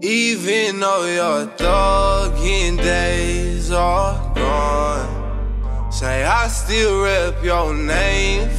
Even though your thuggin' days are gone, say I still rep your name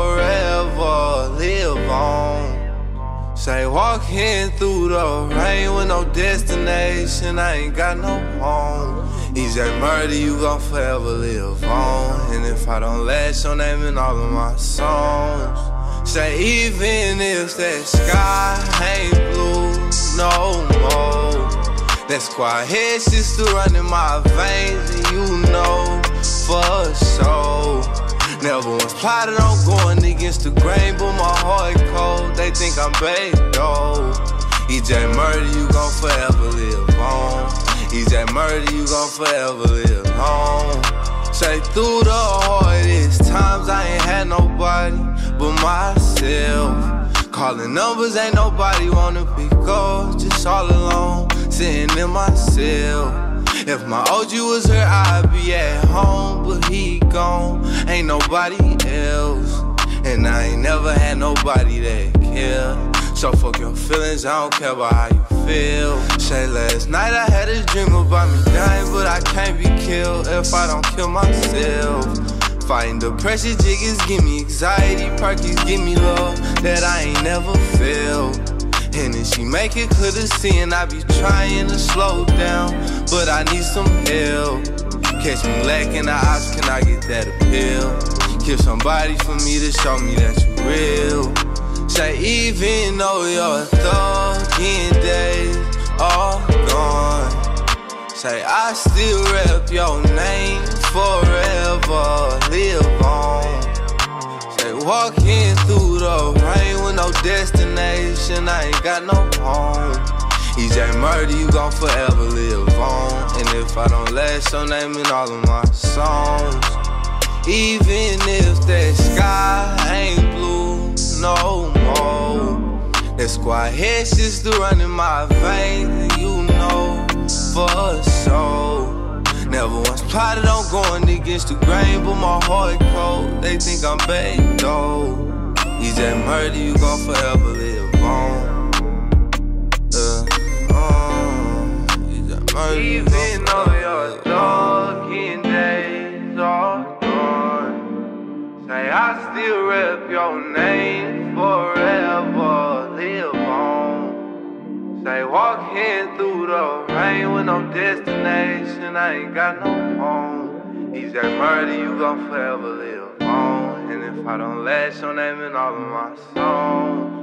forever, live on. Say walking through the rain with no destination, I ain't got no home. EJ Murder, you gon' forever live on. And if I don't last, your name in all of my songs. Say even if that sky ain't blue no more, that squad head shit still running my veins, and you know for sure. Never once plotted on going against the grain, but my heart cold, they think I'm baked though. EJ Murder, you gon' forever live on. EJ Murder, you gon' forever live on. Say through the hardest times, I ain't had nobody but myself. Calling numbers, ain't nobody wanna pick up, just all alone, sitting in my cell. If my OG was here, I'd be at home, but he gone, ain't nobody else. And I ain't never had nobody that care. So fuck your feelings, I don't care about how you feel. Say last night I had a dream about me dying, but I can't be killed if I don't kill myself. Fighting depression, jiggers give me anxiety, perkies give me love that I ain't never felt. And then she make it clear to see, and I be trying to slow down, but I need some help. Catch me lacking the ops, can I get that appeal? Kill somebody for me to show me that you real. Say even though your thuggin' days are gone, say I still rep your name forever, live on. Say walking through the rain with no destination, I ain't got no home. EJ Murder, you gon' forever live on. And if I don't last, your name in all of my songs. Even if that sky ain't blue no more, that squad head shit still running my veins, and you know for sure. Never once plotted on going against the grain, but my heart cold, they think I'm baked though. EJ Murder, you gon' forever live on. EJ Murder, even though your thuggin' days are gone, say I still rep your name forever, live on. Say walking through the rain with no destination, I ain't got no home. EJ Murder, you gon' forever live on. And if I don't last, your name in all of my songs.